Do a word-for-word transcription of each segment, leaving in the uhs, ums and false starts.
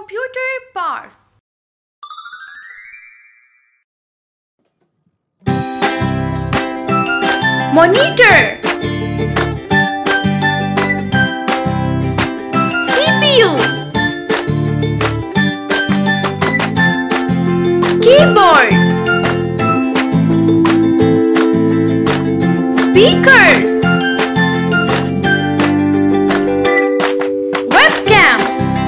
computer parts. Monitor, C P U, keyboard, speakers, webcam,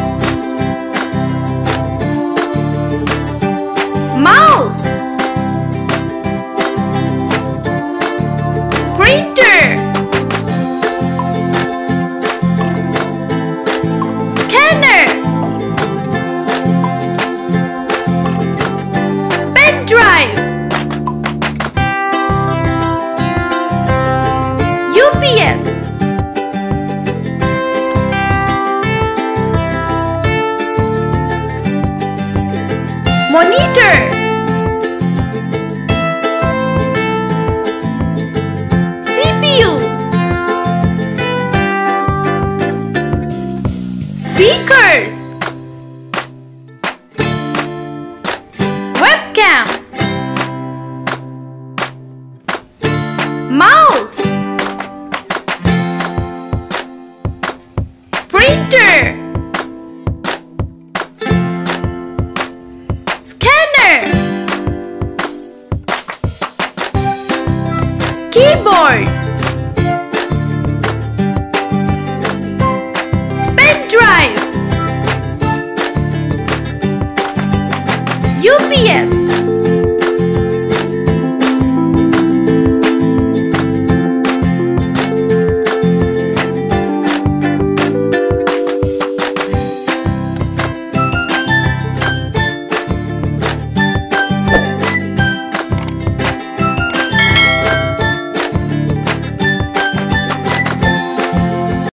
mouse, printer, scanner, pen drive, U P S, monitor, C P U, speakers, webcam, mouse, printer, scanner, keyboard, pen drive, U P S,